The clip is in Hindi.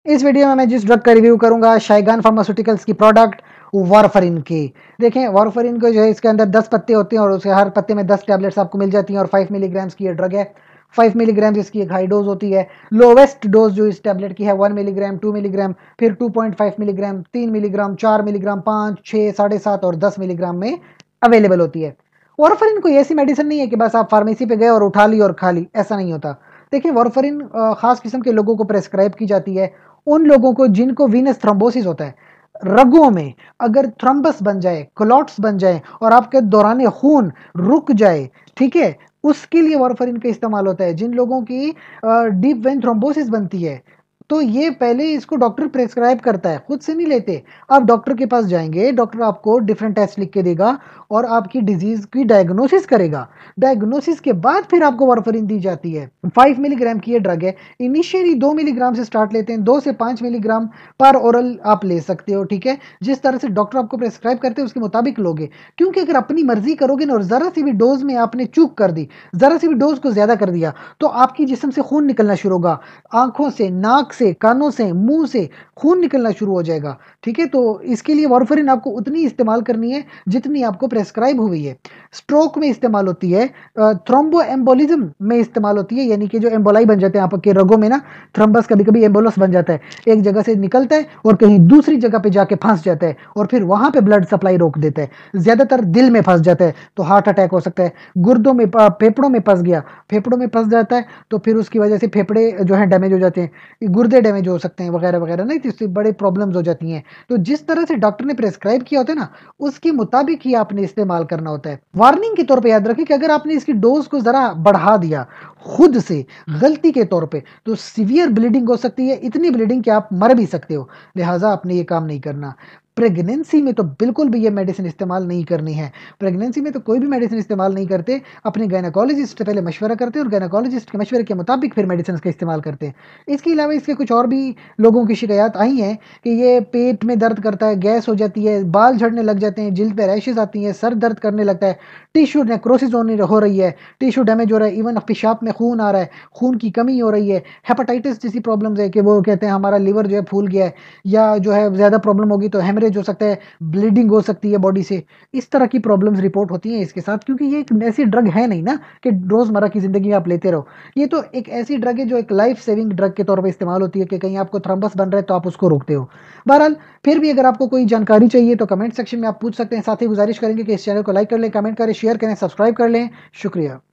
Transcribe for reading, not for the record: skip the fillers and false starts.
इस वीडियो में मैं जिस ड्रग का रिव्यू करूंगा शाइगान फार्मास्यूटिकल्स की प्रोडक्ट वारफरिन की। देखें वारफरिन को जो है इसके अंदर 10 पत्ते होते हैं और उसके हर पत्ते में 10 टैबलेट्स आपको मिल जाती हैं और 5 मिलीग्राम्स की ये ड्रग है। 5 मिलीग्राम इसकी एक हाई डोज होती है। लोवेस्ट डोज जो इस टैबलेट की है 1 मिलीग्राम, 2 मिलीग्राम, फिर 2.5 मिलीग्राम, 3 मिलीग्राम, 4 मिलीग्राम, 5, 6, 7.5 और 10 मिलीग्राम में अवेलेबल होती है। वारफरिन कोई ऐसी मेडिसिन नहीं है कि बस आप फार्मेसी पे गए और उठा ली और खा ली, ऐसा नहीं होता। देखिए वारफरिन खास किस्म के लोगों को प्रेस्क्राइब की जाती है, उन लोगों को जिनको वीनस थ्रोम्बोसिस होता है। रगों में अगर थ्रम्बस बन जाए, क्लॉट्स बन जाए और आपके दौरान खून रुक जाए, ठीक है, उसके लिए वारफरिन का इस्तेमाल होता है। जिन लोगों की डीप वेन थ्रोम्बोसिस बनती है, तो ये पहले इसको डॉक्टर प्रेस्क्राइब करता है, खुद से नहीं लेते। आप डॉक्टर के पास जाएंगे, डॉक्टर आपको डिफरेंट टेस्ट लिख के देगा और आपकी डिजीज की डायग्नोसिस करेगा। डायग्नोसिस के बाद फिर आपको वारफरिन दी जाती है। 5 मिलीग्राम की ये ड्रग है। इनिशियली 2 मिलीग्राम से स्टार्ट लेते हैं, 2 से 5 मिलीग्राम पर ओरल आप ले सकते हो, ठीक है। जिस तरह से डॉक्टर आपको प्रेस्क्राइब करते हैं उसके मुताबिक लोगे, क्योंकि अगर अपनी मर्जी करोगे ना और जरा सी भी डोज में आपने चूक कर दी, जरा सी भी डोज को ज्यादा कर दिया, तो आपकी जिस्म से खून निकलना शुरू होगा। आंखों से, नाक से, कानों से, मुंह से खून निकलना शुरू हो जाएगा, ठीक है। तो इसके लिए वारफरिन आपको उतनी इस्तेमाल करनी है जितनी आपको प्रेस्क्राइब हुई है। स्ट्रोक में इस्तेमाल होती है, थ्रोम्बो एम्बोलिज्म में इस्तेमाल होती है, यानी कि जो एम्बोलाई बन जाते हैं आपके रगों में ना, थ्रम्बस कभी कभी एम्बोलस बन जाता है, एक जगह से निकलता है और कहीं दूसरी जगह पे जाके फंस जाता है और फिर वहां पे ब्लड सप्लाई रोक देता है। ज्यादातर दिल में फंस जाता है तो हार्ट अटैक हो सकता है। गुर्दों में, फेफड़ों में फंस गया, फेफड़ों में फंस जाता है तो फिर उसकी वजह से फेफड़े जो है डैमेज हो जाते हैं, गुर्दे डैमेज हो सकते हैं वगैरह वगैरह, नहीं तो इससे बड़े प्रॉब्लम्स हो जाती हैं। तो जिस तरह से डॉक्टर ने प्रेस्क्राइब किया होता है ना, उसके मुताबिक ही आपने इस्तेमाल करना होता है। वार्निंग के तौर पे याद रखें कि अगर आपने इसकी डोज को जरा बढ़ा दिया खुद से, गलती के तौर पे, तो सीवियर ब्लीडिंग हो सकती है, इतनी ब्लीडिंग कि आप मर भी सकते हो। लिहाजा आपने ये काम नहीं करना। प्रेगनेंसी में तो बिल्कुल भी ये मेडिसिन इस्तेमाल नहीं करनी है। प्रेगनेंसी में तो कोई भी मेडिसिन इस्तेमाल नहीं करते, अपने गायनाकोलॉजिस्ट से पहले मशवरा करते हैं और गायनाकोलॉजिस्ट के मशवरे के मुताबिक फिर मेडिसिन का इस्तेमाल करते हैं। इसके अलावा इसके कुछ और भी लोगों की शिकायत आई हैं कि ये पेट में दर्द करता है, गैस हो जाती है, बाल झड़ने लग जाते हैं, जिल्द पे रैशेज आती हैं, सर दर्द करने लगता है, टिश्यू नेक्रोसिस हो रही है, टिश्यू डैमेज हो रहा है, इवन पेशाब में खून आ रहा है, खून की कमी हो रही है, हेपेटाइटिस जैसी प्रॉब्लम्स है कि वो कहते हैं हमारा लिवर जो है फूल गया है, या जो है ज़्यादा प्रॉब्लम होगी तो हेमरेज हो सकता है, ब्लीडिंग हो सकती है बॉडी से। इस तरह की प्रॉब्लम्स रिपोर्ट होती हैं इसके साथ, क्योंकि ये एक ऐसी ड्रग है नहीं ना कि रोज़मर्रा की ज़िंदगी में आप लेते रहो। ये तो एक ऐसी ड्रग है जो एक लाइफ सेविंग ड्रग के तौर पर इस्तेमाल होती है कि कहीं आपको थ्रम्बस बन रहा है तो आप उसको रोकते हो। बहरहाल, फिर भी अगर आपको कोई जानकारी चाहिए तो कमेंट सेक्शन में आप पूछ सकते हैं। साथ ही गुजारिश करेंगे कि इस चैनल को लाइक कर लें, कमेंट करें, शेयर करें, सब्सक्राइब कर लें। शुक्रिया।